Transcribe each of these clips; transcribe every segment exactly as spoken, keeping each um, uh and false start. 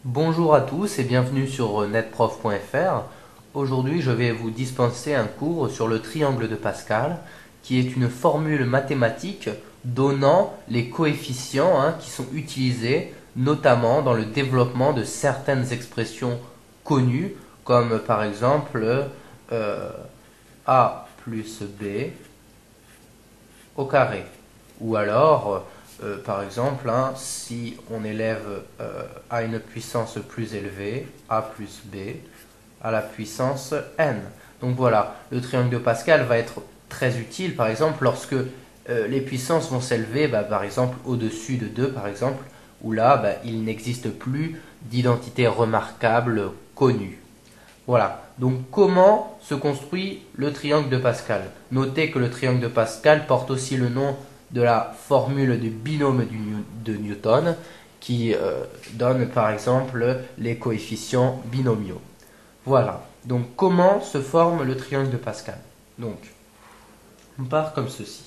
Bonjour à tous et bienvenue sur netprof point f r. Aujourd'hui, je vais vous dispenser un cours sur le triangle de Pascal, qui est une formule mathématique donnant les coefficients hein, qui sont utilisés notamment dans le développement de certaines expressions connues, comme par exemple euh, a plus b au carré. Ou alors, euh, par exemple, hein, si on élève euh, à une puissance plus élevée, a plus b, à la puissance n. Donc voilà, le triangle de Pascal va être très utile, par exemple, lorsque euh, les puissances vont s'élever, bah, par exemple, au-dessus de deux, par exemple, où là, bah, il n'existe plus d'identité remarquable connue. Voilà, donc comment se construit le triangle de Pascal? Notez que le triangle de Pascal porte aussi le nom de la formule du binôme de Newton qui euh, donne par exemple les coefficients binomiaux. Voilà, donc comment se forme le triangle de Pascal? Donc, on part comme ceci.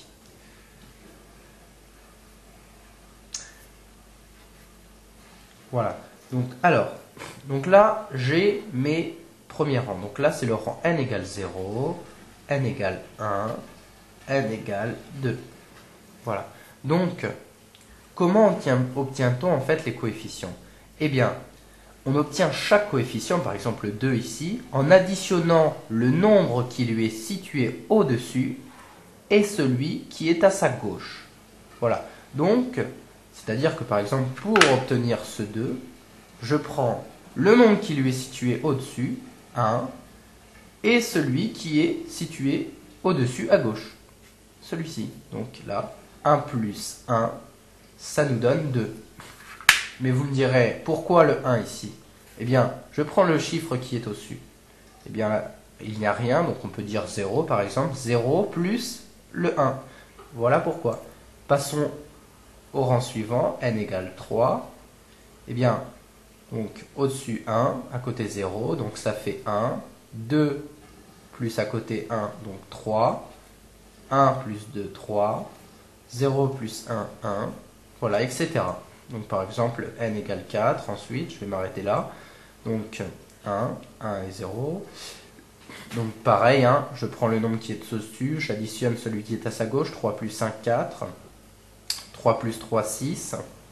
Voilà, donc alors, donc là j'ai mes premiers rangs. Donc là c'est le rang n égale zéro, n égale un, n égale deux. Voilà. Donc, comment obtient-on en fait les coefficients? Eh bien, on obtient chaque coefficient, par exemple deux ici, en additionnant le nombre qui lui est situé au-dessus et celui qui est à sa gauche. Voilà. Donc, c'est-à-dire que par exemple, pour obtenir ce deux, je prends le nombre qui lui est situé au-dessus, un, et celui qui est situé au-dessus à gauche. Celui-ci. Donc là, un plus un, ça nous donne deux. Mais vous me direz, pourquoi le un ici? Eh bien, je prends le chiffre qui est au-dessus. Eh bien, là, il n'y a rien, donc on peut dire zéro par exemple. zéro plus le un. Voilà pourquoi. Passons au rang suivant, n égale trois. Eh bien, donc au-dessus un, à côté zéro, donc ça fait un. deux plus à côté un, donc trois. un plus deux, trois. zéro plus un, un. Voilà, et cetera. Donc par exemple, n égale quatre, ensuite, je vais m'arrêter là. Donc un, un et zéro. Donc pareil, hein, je prends le nombre qui est au-dessus, j'additionne celui qui est à sa gauche, trois plus un, quatre. trois plus trois, six.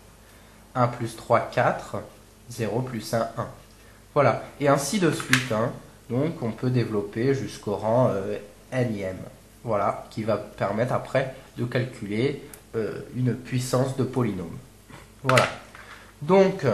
un plus trois, quatre. zéro plus un, un. Voilà, et ainsi de suite. Hein. Donc on peut développer jusqu'au rang euh, n-ième. Voilà, qui va permettre après de calculer euh, une puissance de polynôme. Voilà. Donc,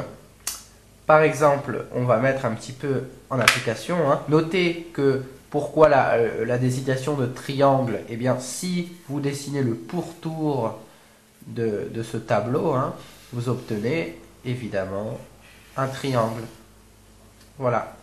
par exemple, on va mettre un petit peu en application. Hein. Notez que pourquoi la, euh, la désignation de triangle? Eh bien, si vous dessinez le pourtour de, de ce tableau, hein, vous obtenez évidemment un triangle. Voilà.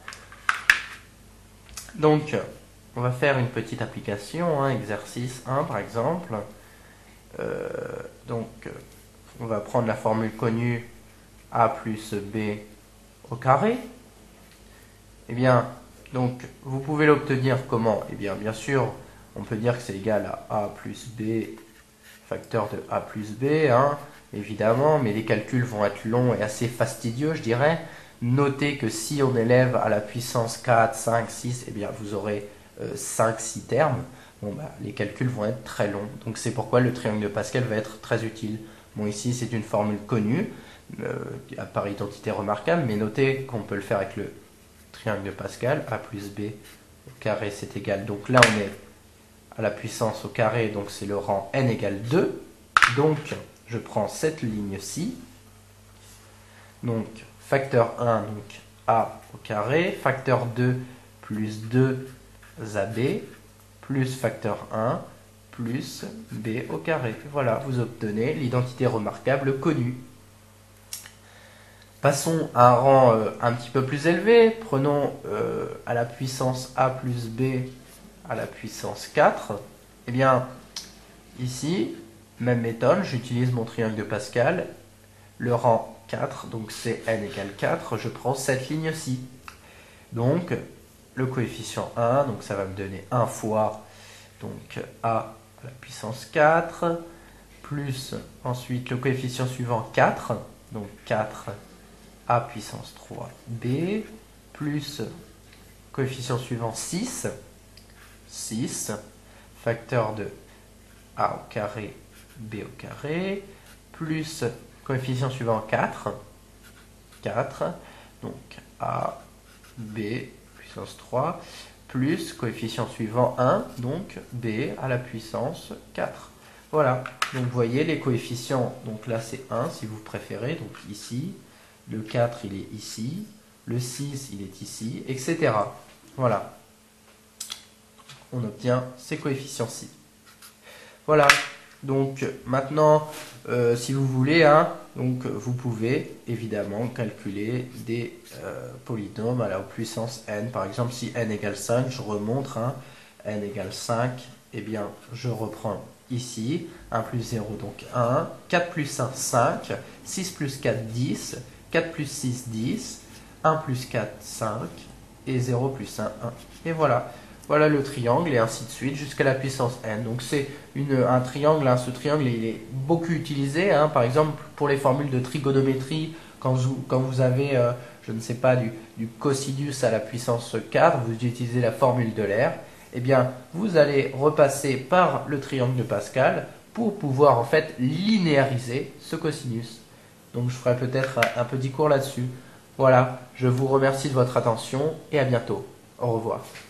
Donc, on va faire une petite application, hein, exercice un par exemple. Euh, donc, on va prendre la formule connue a plus b au carré. Eh bien, donc, vous pouvez l'obtenir comment? Eh bien, bien sûr, on peut dire que c'est égal à a plus b facteur de a plus b, hein, évidemment, mais les calculs vont être longs et assez fastidieux, je dirais. Notez que si on élève à la puissance quatre, cinq, six, eh bien, vous aurez euh, cinq, six termes. Bon, bah, les calculs vont être très longs. Donc, c'est pourquoi le triangle de Pascal va être très utile. Bon, ici, c'est une formule connue, euh, par identité remarquable, mais notez qu'on peut le faire avec le triangle de Pascal. A plus b au carré, c'est égal. Donc là, on est à la puissance au carré, donc c'est le rang n égale deux. Donc, je prends cette ligne-ci. Donc, facteur un, donc a au carré, facteur deux plus deux a b, plus facteur un plus b au carré. Voilà, vous obtenez l'identité remarquable connue. Passons à un rang euh, un petit peu plus élevé. Prenons euh, à la puissance a plus b à la puissance quatre. Eh bien, ici, même méthode, j'utilise mon triangle de Pascal. Le rang quatre, donc c'est n égale quatre, je prends cette ligne-ci. Donc, le coefficient un, donc ça va me donner un fois donc a à la puissance quatre, plus ensuite le coefficient suivant quatre, donc quatre a puissance trois b, plus coefficient suivant six, six, facteur de a au carré, b au carré, plus coefficient suivant quatre, quatre, donc a, b, puissance trois, plus coefficient suivant un, donc b à la puissance quatre. Voilà, donc vous voyez les coefficients, donc là c'est un si vous préférez, donc ici, le quatre il est ici, le six il est ici, et cetera. Voilà, on obtient ces coefficients-ci. Voilà, donc maintenant, euh, si vous voulez, hein, donc, vous pouvez évidemment calculer des euh, polynômes à la puissance n. Par exemple, si n égale cinq, je remontre, hein, n égale cinq, eh bien, je reprends ici, un plus zéro, donc un, quatre plus un, cinq, six plus quatre, dix, quatre plus six, dix, un plus quatre, cinq, et zéro plus un, un. Et voilà. Voilà le triangle, et ainsi de suite, jusqu'à la puissance n. Donc c'est un triangle, hein, ce triangle il est beaucoup utilisé, hein, par exemple pour les formules de trigonométrie, quand vous, quand vous avez, euh, je ne sais pas, du, du cosinus à la puissance quatre, vous utilisez la formule d'Euler, eh bien vous allez repasser par le triangle de Pascal pour pouvoir en fait linéariser ce cosinus. Donc je ferai peut-être un, un petit cours là-dessus. Voilà, je vous remercie de votre attention et à bientôt. Au revoir.